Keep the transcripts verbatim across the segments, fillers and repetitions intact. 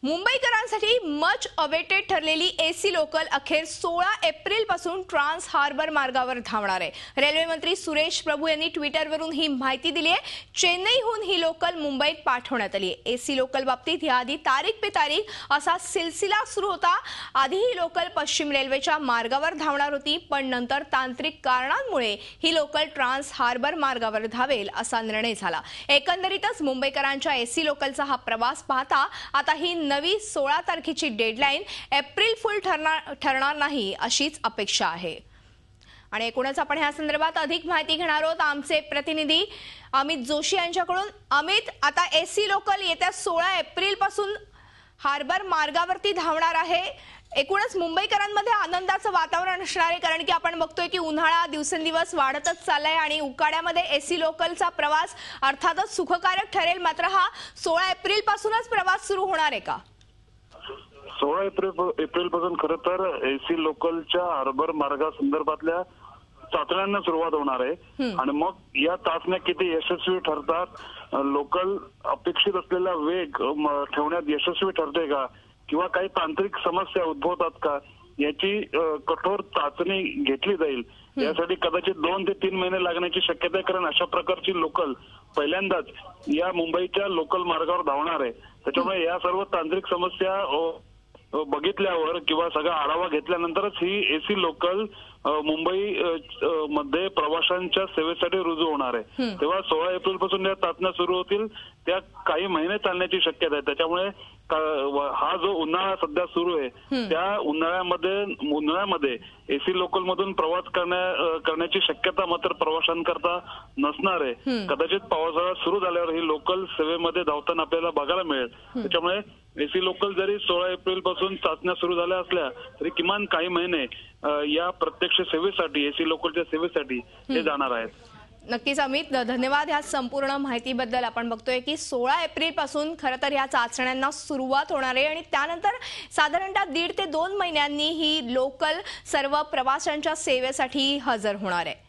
मुंबईकरांसाठी much awaited ठरलेली AC local अखेर सोळा एप्रिल पासून ट्रान्स हार्बर मार्गावर धावणार आहे। रेल्वे मंत्री सुरेश प्रभू यांनी ट्विटरवरून ही माहिती दिली आहे। चेन्नईहून ही लोकल मुंबईत पाठवण्यात आली आहे। एसी लोकल बाबतीत याआधी तारीख पे तारीख असा सिलसिला सुरू होता। आधी ही लोकल पश्चिम रेल्वेच्या मार्गावर धावणार होती, पण नंतर तांत्रिक कारणांमुळे ही लोकल ट्रान्स हार्बर मार्गावर धावेल असा निर्णय झाला। एकंदरीतच मुंबईकरांच्या एसी लोकलचा हा प्रवास पाहता आता ही नवी सोळा तारखेची डेडलाईन एप्रिल फुल ठरणार ठरणार नाही अशीच अपेक्षा आहे। आणि एकूणच आपण ह्या संदर्भात अधिक माहिती घेणार आहोत आमचे प्रतिनिधी अमित जोशी यांच्याकडून। अमित, आता एसी लोकल येत्या सोळा एप्रिल पासून हार्बर मार्गावरती धावणार आहे। एकूणच मुंबईकरांमध्ये आनंदाचं वातावरण असणार आहे, कारण की आपण बघतोय की उन्हाळा दिवसेंदिवस वाढतच चाललाय आणि उकाड्यामध्ये एसी लोकलचा प्रवास अर्थातच सुखकारक ठरेल। मात्र हा सोळा एप्रिल पासूनच प्रवास सुरू होणार आहे का? सोळा एप्रिल एप्रिल पासून खरं तर एसी लोकलच्या हार्बर मार्गासंदर्भातल्या चाचण्यांना सुरुवात होणार आहे आणि मग या चाचण्या किती यशस्वी ठरतात, लोकल अपेक्षित असलेला वेग ठेवण्यात यशस्वी ठरते का किंवा काही तांत्रिक समस्या उद्भवतात का याची कठोर चाचणी घेतली जाईल। यासाठी कदाचित दोन ते तीन महिने लागण्याची शक्यता आहे, कारण अशा प्रकारची लोकल पहिल्यांदाच या मुंबईच्या लोकल मार्गावर धावणार आहे। त्याच्यामुळे या सर्व तांत्रिक समस्या बघितल्यावर किंवा सगळा आढावा घेतल्यानंतरच ही एसी लोकल मुंबई मध्ये प्रवाशांच्या सेवेसाठी रुजू होणार आहे। तेव्हा सोळा एप्रिल पासून या चाचण्या सुरू होतील, त्या काही महिने चालण्याची शक्यता आहे। त्याच्यामुळे हा जो उन्हाळा सध्या सुरू आहे त्या उन्हाळ्यामध्ये उन्हाळ्यामध्ये एसी लोकल मधून प्रवास करण्या करण्याची शक्यता मात्र प्रवाशांकरता नसणार आहे। कदाचित पावसाळा सुरू झाल्यावर ही लोकल सेवेमध्ये धावताना आपल्याला बघायला मिळेल। त्याच्यामुळे एसी लोकल जरी सोळा एप्रिल पासून चाचण्या सुरू झाल्या असल्या तरी किमान काही महिने या प्रत्यक्ष सेवेसाठी एसी लोकलच्या सेवेसाठी ते जाणार आहेत। नक्कीच अमित, धन्यवाद ह्या संपूर्ण माहितीबद्दल। आपण बघतोय की सोळा एप्रिल पासून खरं तर या चाचण्यांना सुरुवात होणार आहे आणि त्यानंतर साधारणतः दीड ते दोन महिन्यांनी ही लोकल सर्व प्रवाशांच्या सेवेसाठी हजर होणार आहे।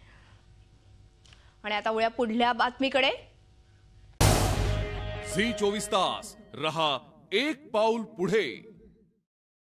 आणि आता वळूया पुढल्या बातमीकडे। झी चोवीस तास रहा एक पाऊल पुढे।